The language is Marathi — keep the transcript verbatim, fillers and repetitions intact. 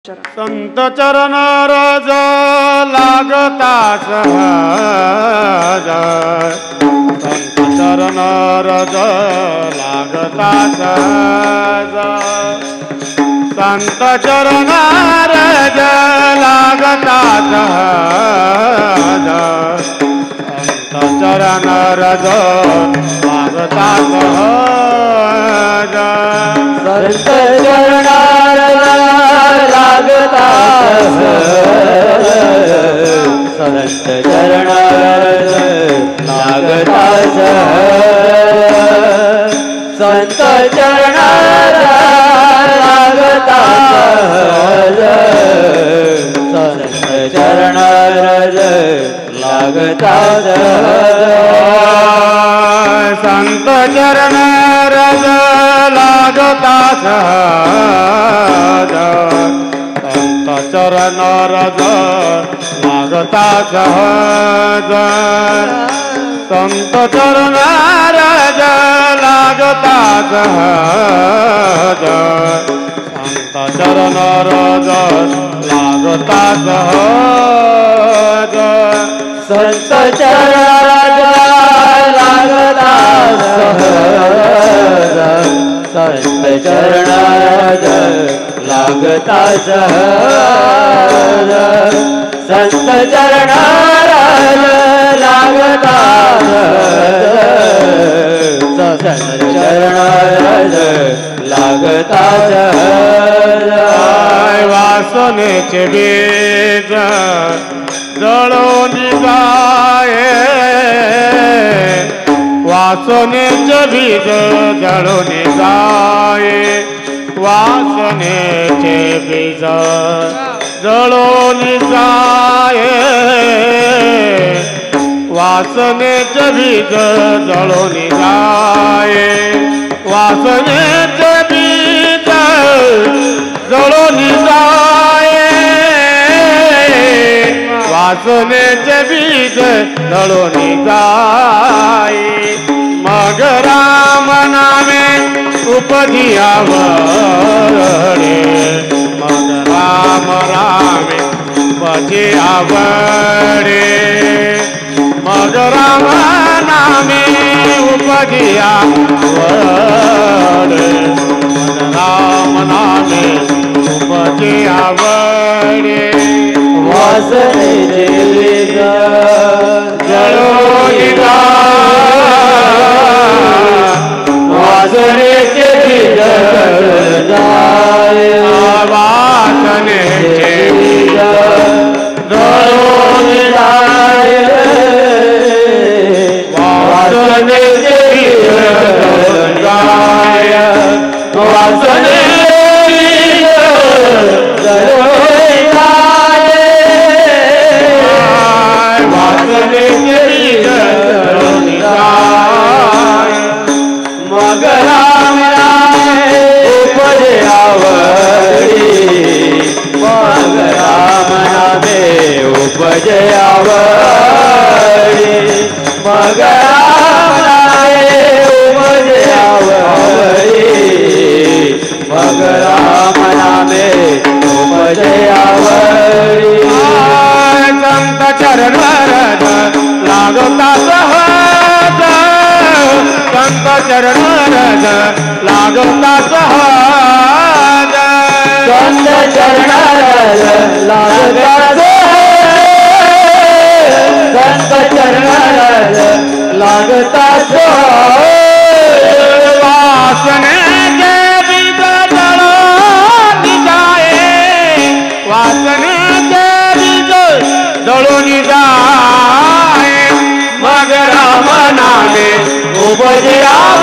संत चरण रज लागता सहज, संत चरण रज लागता सहज, संत चरण रज लागता सहज, संत चरण रज लागता सहज, संत चरण लागता संत चरण लागता संत चरण लागता संत चरण लागता संत चरण रज लागता सहज, संत चरण रज लागता सहज, संत चरण रज लागता सहज, संत चरण रज लागता सहज, संत चरण लागता सहज, संत चरण लागता सहज, संत चरण लागता सहज, संत चरण लागता सहज. वासनेचे बीज जळून जाये, वासनेचे बीज जळून जाये, वासनेचे बीज जळून जाये, वासनेचे बीज जळून जाये, वासनेचे बीज जळून जाये, वासनेचे बीज जळून जाये, मग राम नामे उपजी आवडे, मग राम रामे उपजी आवडे, मग राम नामे उपजी आवडे, मग राम नामे उपजी आवडे, वासनेचे बीज जळून वासनेचे बीज जाये, वासनेचे बीज जळून जाये, वासनेचे बीज जाये, वासनेचे बीज जळून जाये, वासनेचे बीज जळून जाये, मग राम नामे उपजे आवडी, मग राम नामे उपजे आवडी, मग राम नामे उपजे आवडी, मग राम नामे उपजे आवडी. संत चरण रज लागता सहज, संत चरण रज लागता सहज, संत चरण लागता सहज, संत चरण लागता सहज, वासनेचे बीज जळून जाये, वासनेचे बीज जळून जाये, मग राम नामे उपजे आवडी,